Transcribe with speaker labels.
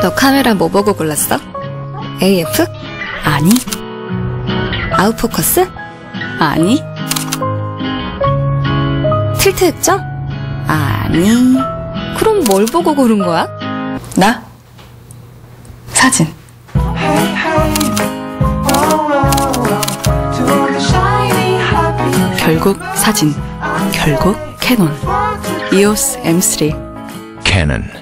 Speaker 1: 너 카메라 뭐 보고 골랐어? AF?
Speaker 2: 아니,
Speaker 1: 아웃포커스?
Speaker 2: 아니,
Speaker 1: 틸트 액정?
Speaker 2: 아니.
Speaker 1: 그럼 뭘 보고 고른 거야?
Speaker 2: 나? 사진. 결국 사진. 결국 캐논. EOS M3.
Speaker 3: Canon.